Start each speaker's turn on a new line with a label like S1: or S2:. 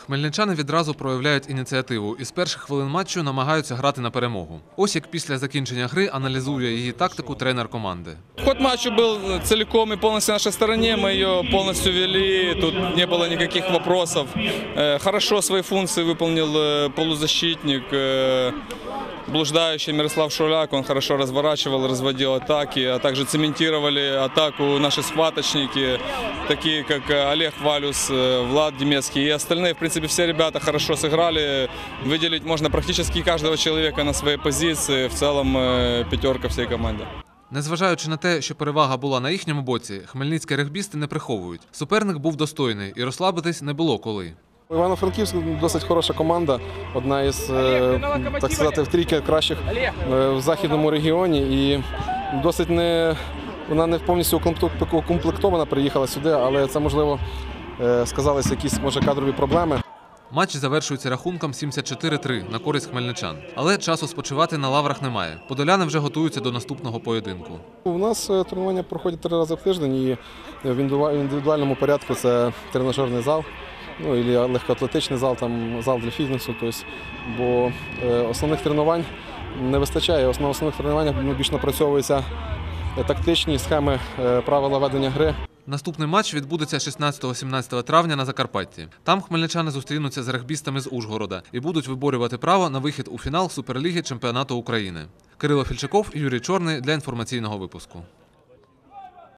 S1: Хмельничани відразу проявляють ініціативу і з перших хвилин матчу намагаються грати на перемогу. Ось як після закінчення гри аналізує її тактику тренер команди.
S2: Ход матча был целиком и полностью на нашей стороне, мы ее полностью вели, тут не было никаких вопросов. Хорошо свои функции выполнил полузащитник, блуждающий Мирослав Шуляк, он хорошо разворачивал, разводил атаки, а также цементировали атаку наши схваточники, такие как Олег Валюс, Влад Демецкий и остальные. В принципе, все ребята хорошо сыграли, выделить можно практически каждого человека на своей позиции, в целом пятерка всей команды.
S1: Незважаючи на те, що перевага була на їхньому боці, хмельницькі регбісти не приховують. Суперник був достойний і розслабитись не було коли.
S3: Івано-Франківськ досить хороша команда, одна із, так сказати, в трійки кращих в західному регіоні. І досить вона не повністю укомплектована приїхала сюди, але це, можливо, сказалися якісь, може, кадрові проблеми.
S1: Матч завершується рахунком 74-3 на користь хмельничан. Але часу спочивати на лаврах немає. Подоляни вже готуються до наступного поєдинку.
S3: У нас тренування проходять 3 рази в тиждень і в індивідуальному порядку це тренажерний зал. Ну, і легкоатлетичний зал, там зал для фітнесу, бо основних тренувань не вистачає. На основних тренуваннях більш напрацьовуються тактичні схеми, правила ведення гри.
S1: Наступний матч відбудеться 16-17 травня на Закарпатті. Там хмельничани зустрінуться з регбістами з Ужгорода і будуть виборювати право на вихід у фінал Суперліги чемпіонату України. Кирило Фільчаков, Юрій Чорний для інформаційного випуску.